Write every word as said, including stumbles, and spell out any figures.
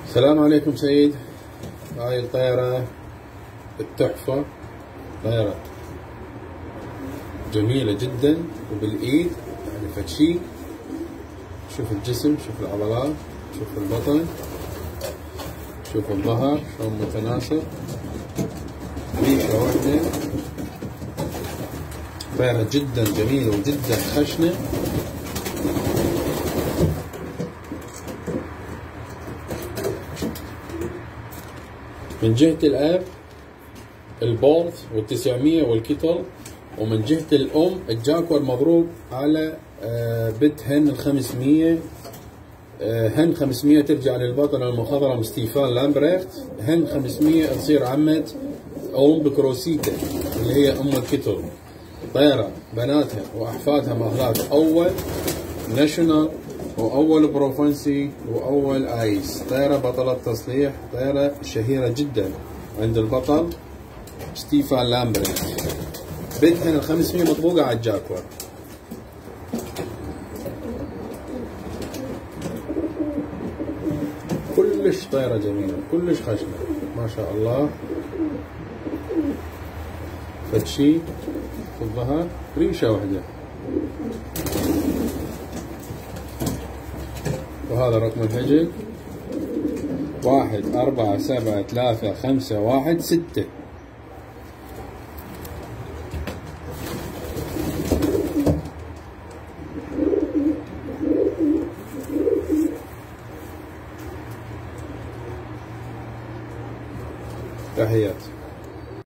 السلام عليكم سيد. هاي الطيرة التحفة، طيرة جميلة جدا وبالإيد، يعني فتشي. شوف الجسم، شوف العضلات، شوف البطن، شوف الظهر شلون متناسق، ريشة واحدة. طيرة جدا جميلة وجدا خشنة. من جهة الأب البولت والتسعمية والكيتل، ومن جهة الأم الجاكور مضروب على بت هن الخمسمية. هن خمسمية ترجع للبطل المخضرم ستيفان لامبريخت. هن خمسمية تصير عمة أم بكروسيتا اللي هي أم الكيتل. طيرة بناتها وأحفادها مهلات أول ناشونال وأول بروفنسي وأول آيس. طيرة بطلة تصليح، طيرة شهيرة جدا عند البطل ستيفان لامبريخت. بيتهن الخمسمية مطبوقة على الجاكور. كلش طيرة جميلة، كلش خشنة ما شاء الله. فتشي في الظهر، ريشة واحدة. وهذا رقم الهجل واحد أربعة سبعة ثلاثة خمسة واحد ستة. تحيات.